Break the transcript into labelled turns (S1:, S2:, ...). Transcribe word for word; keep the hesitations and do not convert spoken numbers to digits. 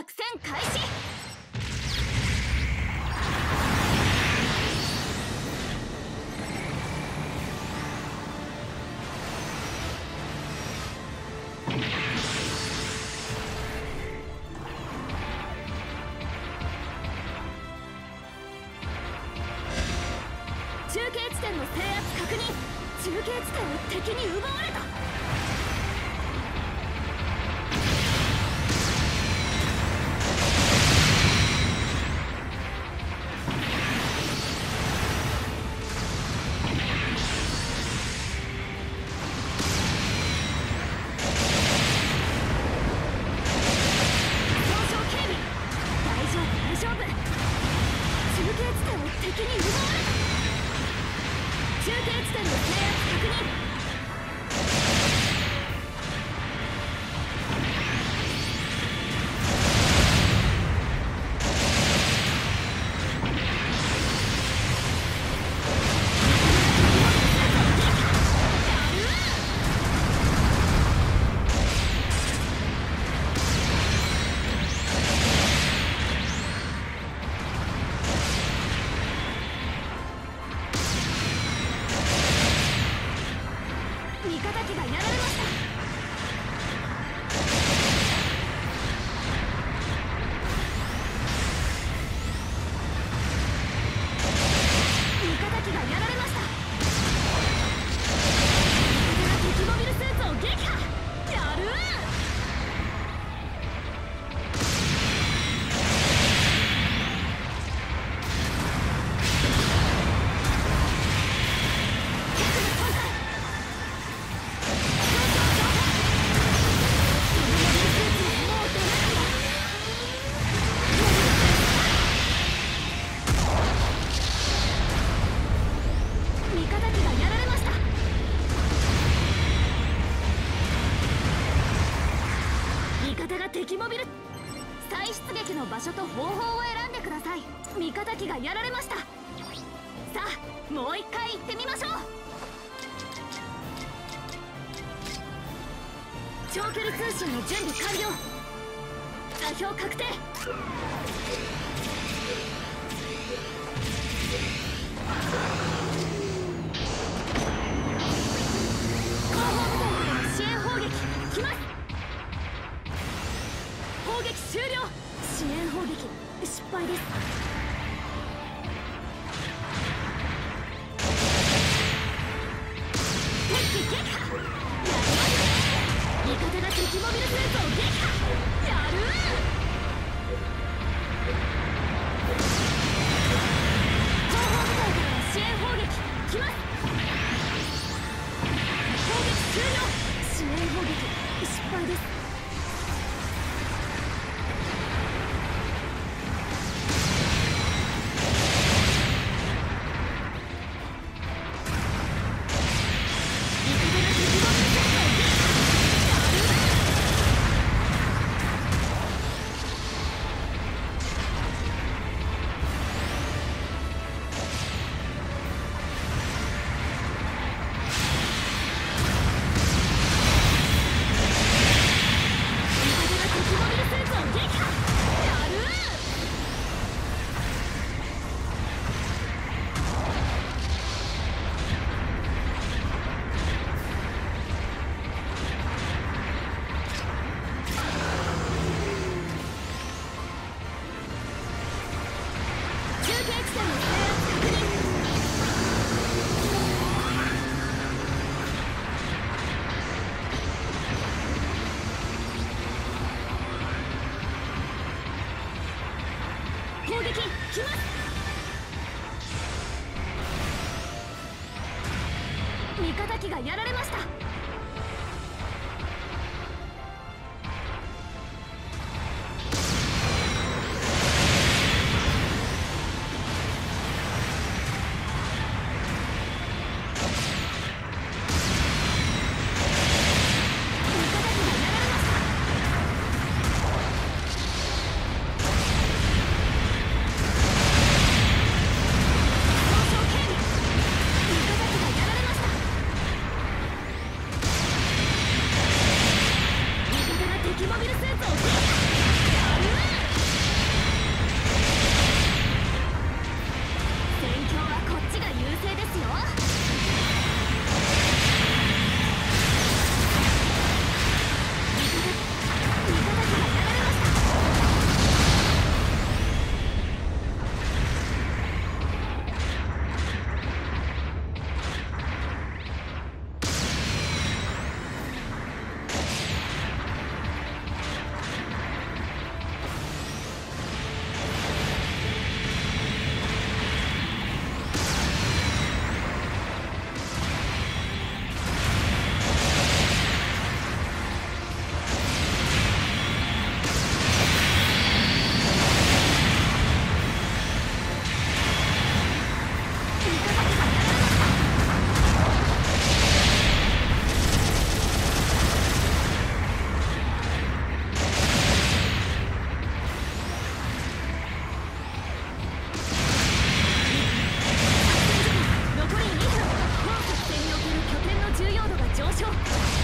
S1: 作戦開始。中継地点の制圧確認。中継地点を敵に奪われた。上昇警備。大丈夫大丈夫。中継地点を敵に奪われた。中継地点の制圧確認。味方機がやられました。味方機がやられました。味方が敵モビルスーツを撃破。やるー。敵モビル再出撃の場所と方法を選んでください。味方機がやられました。さあもう一回行ってみましょう。長距離通信の準備完了。座標確定。後方部隊からの支援砲撃来ます。砲撃終了。支援砲撃失敗です。敵機撃破。やりました。味方が敵モビルスーツを撃破。やるー。後方部隊からの支援砲撃来ます。砲撃終了。支援砲撃失敗です。 ょう。